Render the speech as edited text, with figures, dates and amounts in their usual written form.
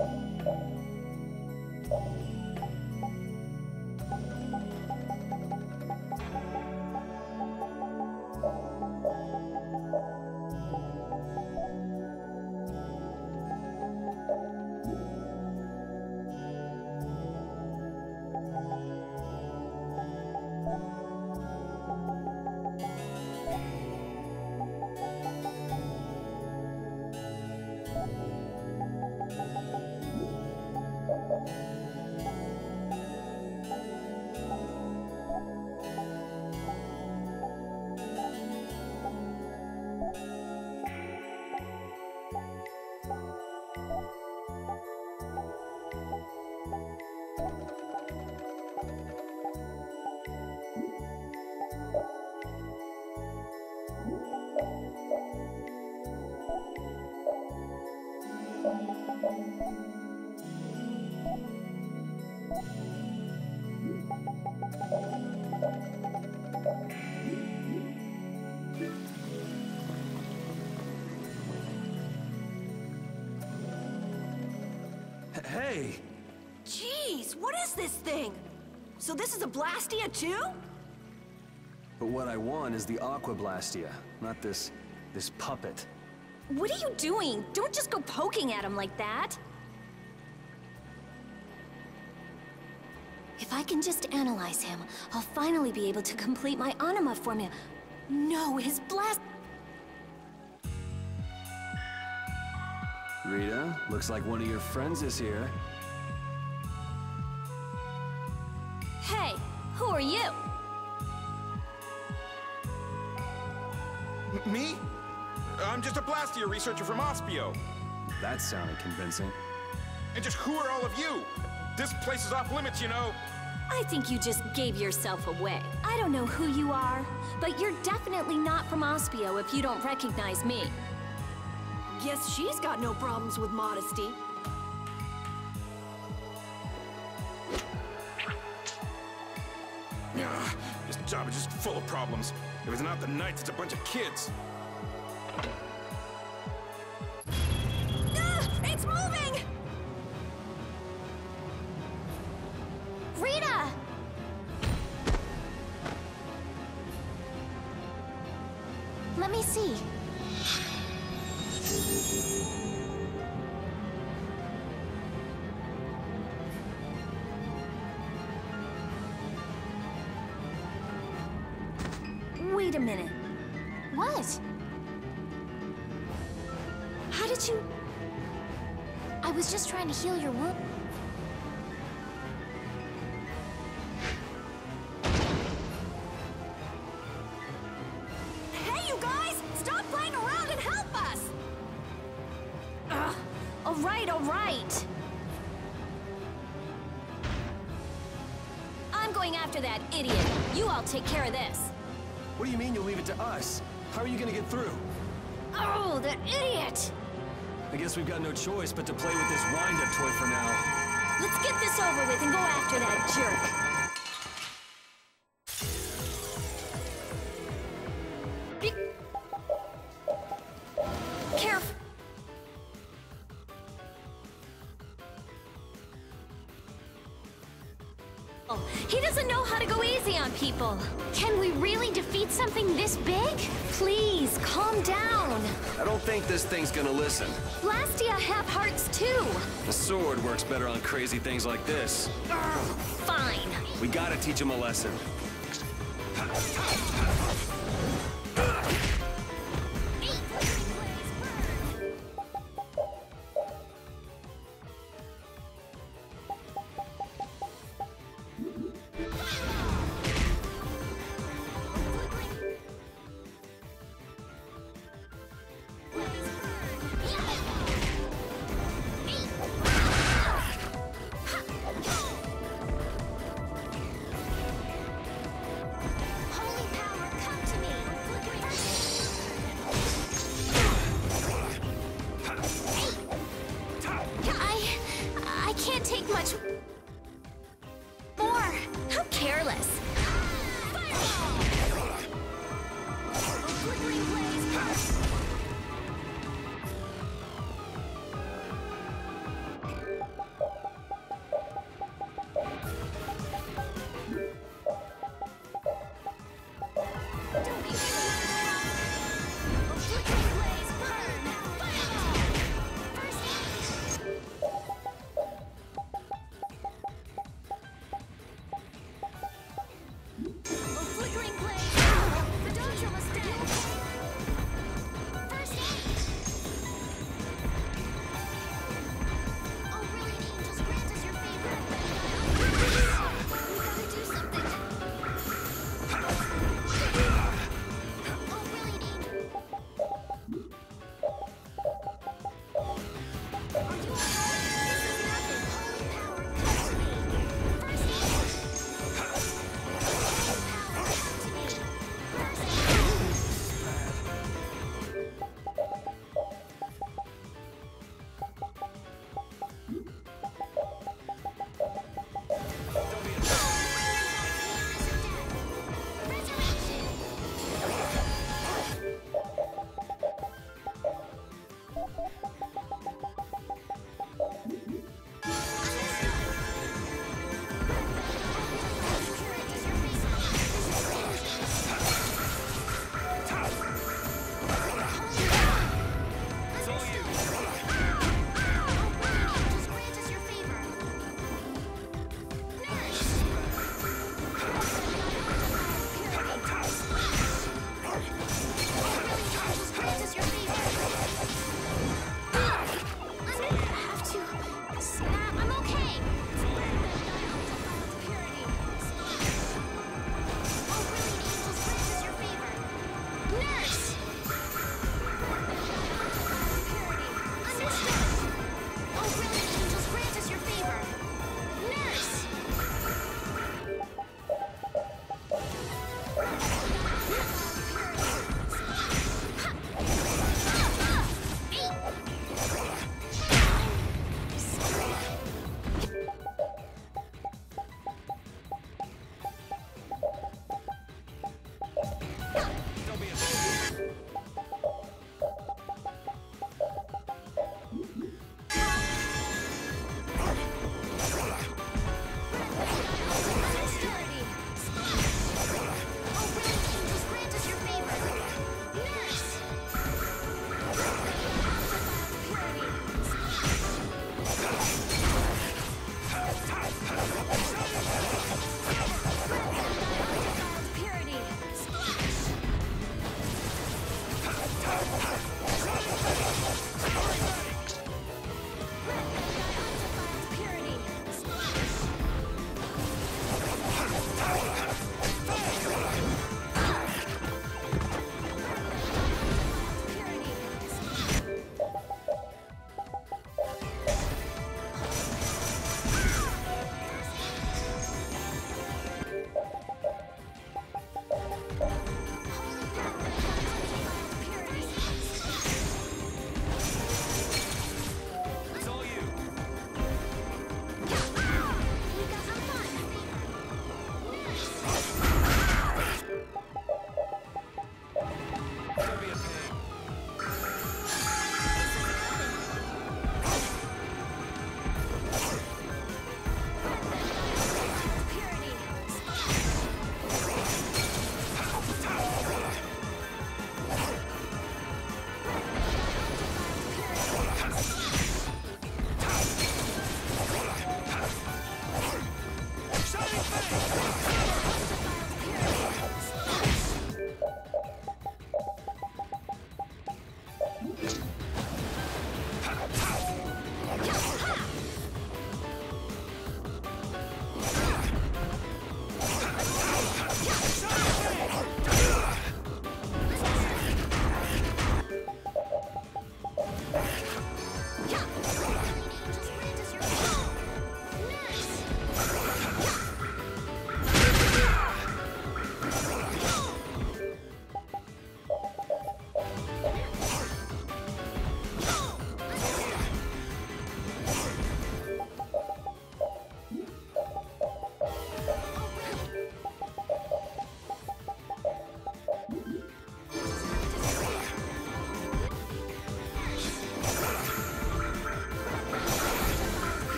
Hey! Jeez, what is this thing? So this is a Blastia too? But what I want is the Aqua Blastia, not this puppet. What are you doing? Don't just go poking at him like that. If I can just analyze him, I'll finally be able to complete my anima formula. No, his blast... Rita, looks like one of your friends is here. Hey, who are you? Me? I'm just a Blastia researcher from Ospio. That sounded convincing. And just who are all of you? This place is off limits, you know. I think you just gave yourself away. I don't know who you are, but you're definitely not from Ospio if you don't recognize me. Guess she's got no problems with modesty. This job is just full of problems. If it's not the Knights, it's a bunch of kids. It's moving! Rita! Let me see. Wait a minute. What? How did you... I was just trying to heal your wound. Hey, you guys! Stop playing around and help us! Ugh. All right. I'm going after that idiot. You all take care of this. What do you mean you'll leave it to us? How are you gonna get through? Oh, that idiot! I guess we've got no choice but to play with this wind-up toy for now. Let's get this over with and go after that jerk. Careful. He doesn't know how to go easy on people. Can we really defeat something this big? Please, calm down. I don't think this thing's gonna listen. Blastia have hearts too. The sword works better on crazy things like this. Fine. We gotta teach him a lesson. I can't take much more. How careless.